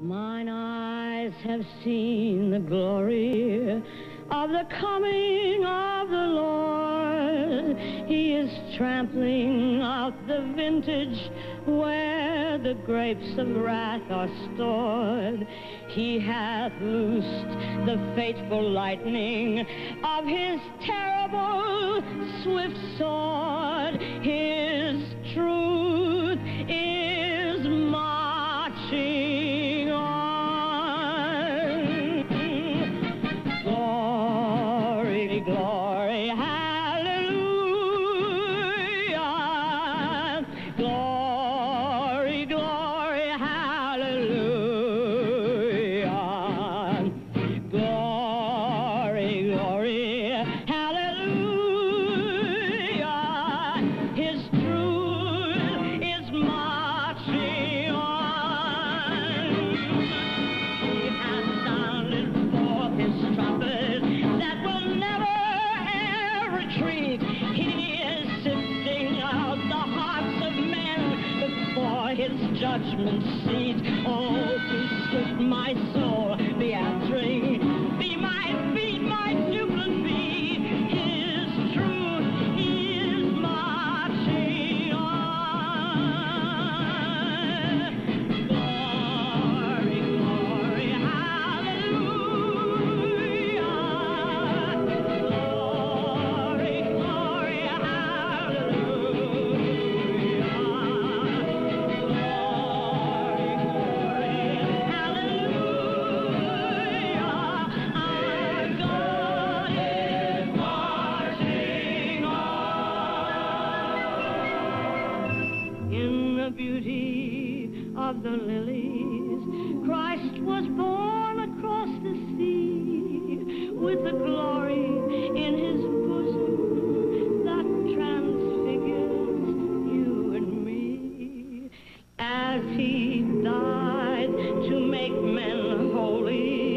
Mine eyes have seen the glory of the coming of the Lord. He is trampling out the vintage where the grapes of wrath are stored. He hath loosed the fateful lightning of his terrible swift sword. His truth is marching on. Glory, glory, hallelujah. Glory, glory, hallelujah. Glory, glory, hallelujah. His truth is marching on. He has sounded forth his trumpet that will never ever retreat. He is sifting out the hearts of men before his judgment seat. Oh, be swift, my soul, be answering. Be my feet, my jubilant feet. His truth is marching on. Glory, glory, hallelujah. Glory, glory, hallelujah. Our God is marching on. In the beauty of the lilies, Christ was born across the sea, with the glory in his bosom that transfigures you and me. As he died to make men holy,